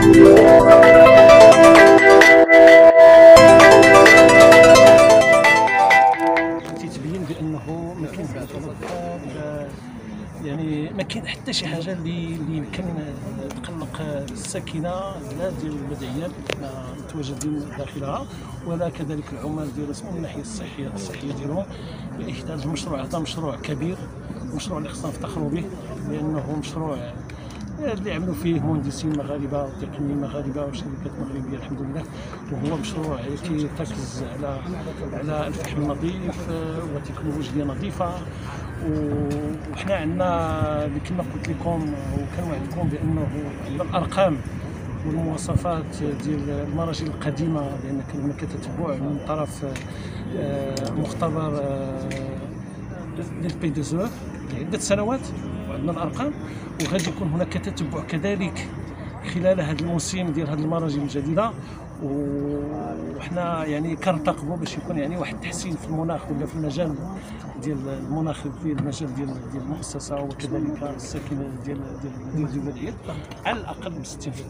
تيتبين بانه ما كاين يعني ما كاين حتى شي حاجه اللي يمكن تقلق الساكنه لا ديال البلديه متواجدين داخلها ولا كذلك العمال ديال من الناحيه الصحيه ديالهم. باحتاج المشروع هذا مشروع كبير، مشروع اللي خصنا نفتخروا به لانه مشروع اللي عملوا فيه مهندسين مغاربه وتقنيين مغاربه وشركات مغربيه الحمد لله، وهو مشروع كيرتكز على الفحم النظيف وتكنولوجيا نظيفه. وحنا عندنا اللي كما قلت لكم وكنوعدكم بانه عندنا الارقام والمواصفات ديال المراجل القديمه، لان كان هناك تتبع من طرف مختبر للبي دو زو لعده سنوات، وعندنا الارقام، وغادي يكون هناك تتبع كذلك خلال هذا الموسم ديال هذه المراجل الجديده. وحنا يعني كنرتقبوا باش يكون يعني واحد التحسين في المناخ ولا في المجال ديال المناخ في المجال ديال المؤسسه وكذلك الساكنه ديال البلديات على الاقل ب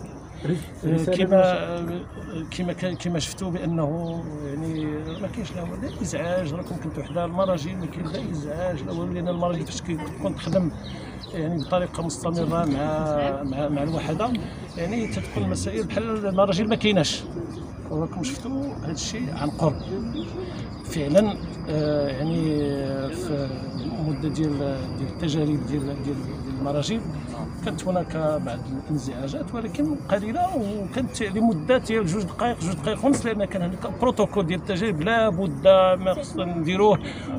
60%. كما شفتوا بانه يعني ما كاينش لا ازعاج، راكم كنتوا حدا المراجل ما كاين لا ازعاج، لان المراجل فاش كتكون تخدم يعني بطريقه مستمره مع الوحده يعني تتكون المسائل بحال المراجل ما كايناش. وراكم شفتوا هذا الشيء عن قرب فعلا. يعني في المده ديال التجارب ديال المراجل كانت هناك بعض الانزعاجات ولكن قليله، وكانت لمده ديال 2 دقائق 2 دقائق ونص، لان كان هناك بروتوكول ديال التجارب لا بد ما خصنا نديروه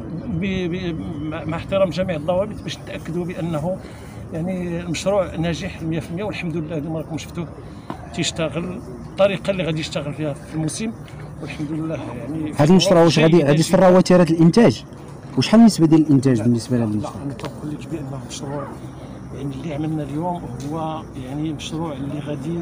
مع احترام جميع الضوابط باش نتاكدوا بانه يعني المشروع ناجح 100%. والحمد لله اليوم راكم شفتوه تيشتغل الطريقه اللي غادي يشتغل فيها في الموسم، والحمد لله. يعني هذا المشروع واش غادي يسرع وتيرات الانتاج؟ وشحال النسبه ديال الانتاج بالنسبه لهذا المشروع؟ انا كنقول لك بانه مشروع يعني اللي عملنا اليوم هو يعني مشروع اللي غادي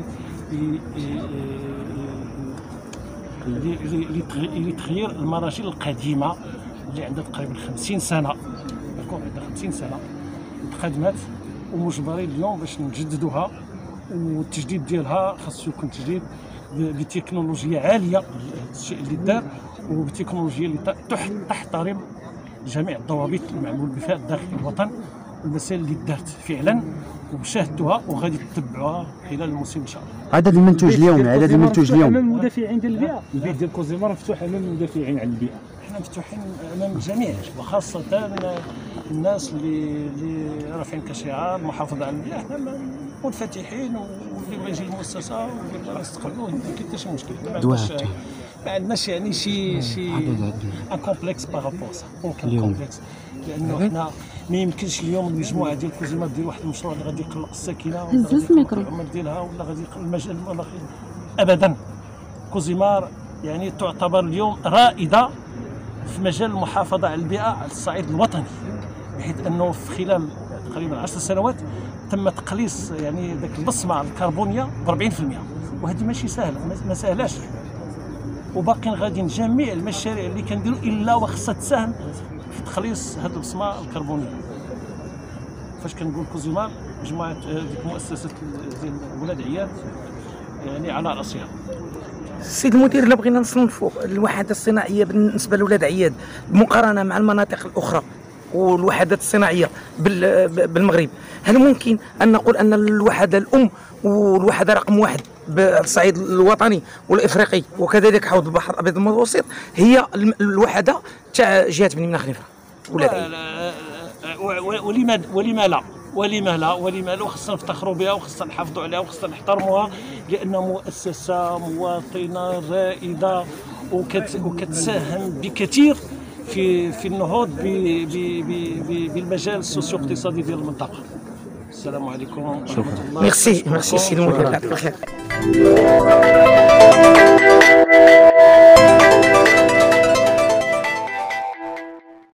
لتغيير المراجل القديمه اللي عندها تقريبا 50 سنه، عندها 50 سنه تقدمات ومجبرين اليوم باش نجددوها، والتجديد ديالها خاصو يكون تجديد بتكنولوجيا عاليه، الشيء اللي دار وبتكنولوجيا اللي تحترم جميع الضوابط المعمول بها داخل الوطن، والمسائل اللي دارت فعلا وشاهدتوها وغادي تتبعوها خلال الموسم ان شاء الله. عدد المنتوج اليوم امام المدافعين ديال البيئه، البيت ديال كوزيمار مفتوح امام المدافعين عن البيئه، حنا مفتوحين امام الجميع وخاصه الناس اللي رافعين كشعار المحافظه على البيئه. حنا منفتحين واللي بغى يجي المؤسسه واللي بغى يستقبلوه ما كاين حتى شي مشكل. ما عندناش يعني شي ان كومبلكس بارابور سا، ممكن كومبلكس لانه حنا ما يمكنش اليوم المجموعه ديال كوزيمار دير واحد المشروع اللي غادي يقلق الساكنه ولا غادي يقلق العمال ديالها ولا غادي يقلق المجال ابدا. كوزيمار يعني تعتبر اليوم رائده في مجال المحافظه على البيئه على الصعيد الوطني، بحيث انه في خلال تقريبا 10 سنوات تم تقليص يعني ذاك البصمه الكربونيه ب 40%، وهذه ماشي سهله، ما سهلاش. وباقيين غاديين جميع المشاريع اللي كنديروا الا وخصها تساهم في تخليص هذه البصمه الكربونيه. فاش كنقول كوزيمار مجموعه ديك مؤسسه ديال ولاد عياد يعني على راسها. السيد المدير، الا بغينا نصنفوا الوحدات الصناعيه بالنسبه لولاد عياد مقارنه مع المناطق الاخرى والوحدات الصناعيه بالمغرب، هل ممكن ان نقول ان الوحده الام والوحده رقم 1 بالصعيد الوطني والافريقي وكذلك حوض البحر الابيض المتوسط هي الوحده تاع جهه بني مناخ ولاد عياد؟ ولما لا وخصنا نفتخروا بها وخصنا نحافظوا عليها وخصنا نحترموها، لان مؤسسه مواطنه رائده وكتساهم بكثير في النهوض بالمجال السوسيو اقتصادي ديال المنطقه. السلام عليكم ورحمه الله. ميرسي سيدي المدير، يعطيك الخير.